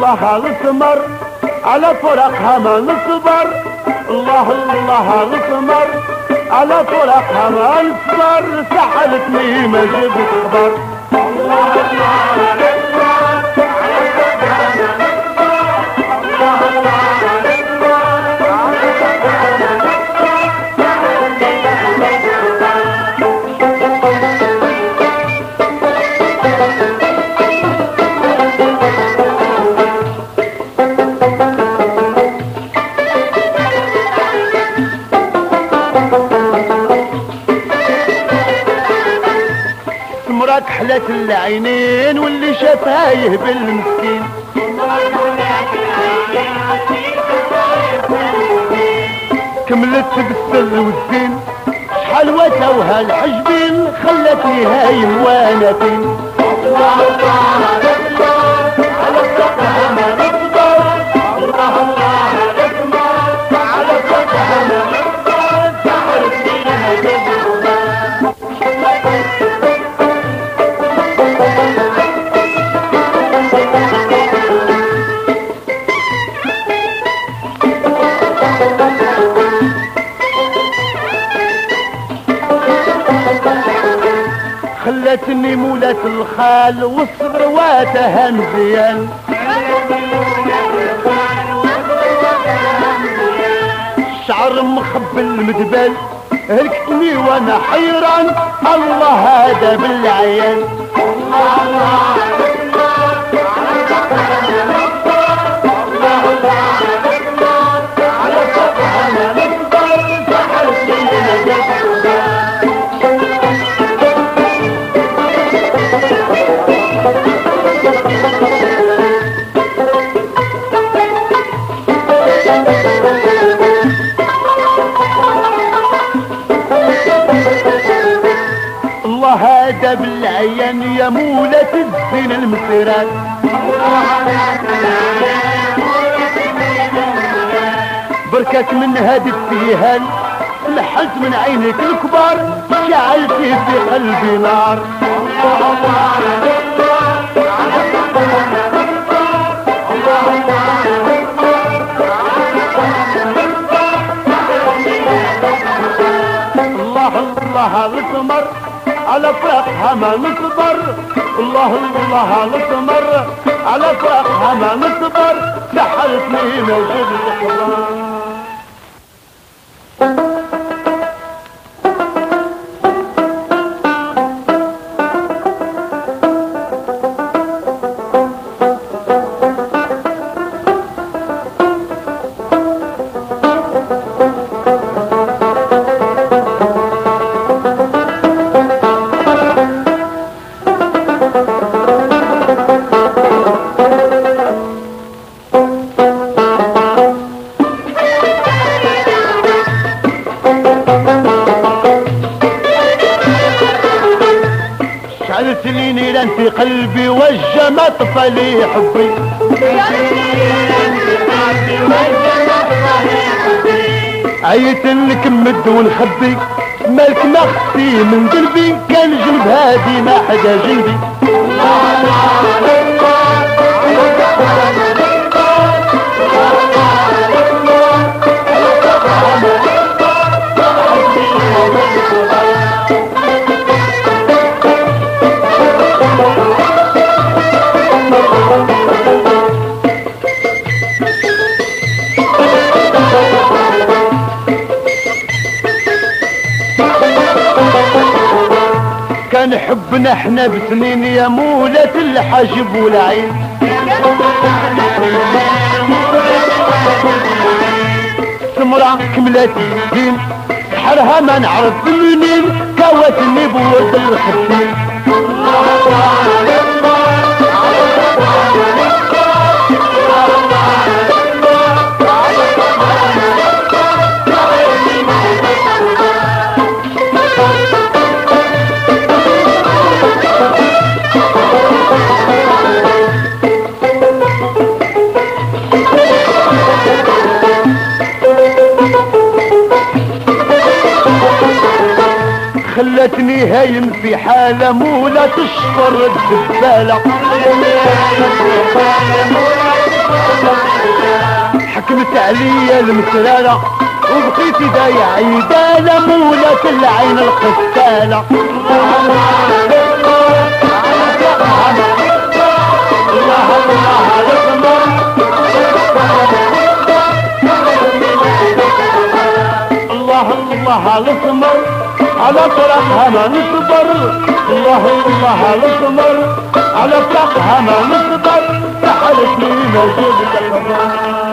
الله الثمر على فرقها ما نصبر. الله الله الثمر على فرقها ما نصبر. سحلتني ما جبت خبر. الله الله الثمر على فرقها ما نصبر. الله الله الثمر على فرقها ما نصبر. سحلتني ما جبت حلت العينين واللي شفايه بالمسكين. كملت بالسر والزين شحال وتوها الحجبين خلتني هايم وانا فين. الله الله على فرقها ما نصبر. الله الله على فرقها ما نصبر. سحرتني ما جبت خلتني مولة الخال والصبر واتها مزيان. الشعر مخبل المدبل هلكتني وانا حيران. الله هذا بالعيان. الله الله على فرقها ما نصبر. سحرتني ما جبت الله هذا بالعيان يا مولة الزين المسيرات. بركات من هذه التيهان لحلت من عينك الكبار شعلتي في قلبي نار. الله الله الثمر على فرقها ما نصبر. الله الله الثمر على فرقها ما نصبر. سحرتني ما جبت خبر. شعلت لي نيران في قلبي وجمت طفلي حبي. عيت نكمد ونخبي مالك ما اختي من قلبي. كان جنب هادي ما حدا جنبي. كان حبنا احنا بسنين يا مولة الحجب والعين. سمرة كملت الدين سحرها ما نعرف منين. كوتني بود الخفين. خلتني هايم في حالة مو لا تشطر الدبالة. حكمت عليا المسرارة وبقيت دايع عيدالة مولات العين القسالة. الله الاسمر على طرقها ما نصبر. الله الاسمر على طرقها ما نصبر. سحلتني ما جبت الخبر.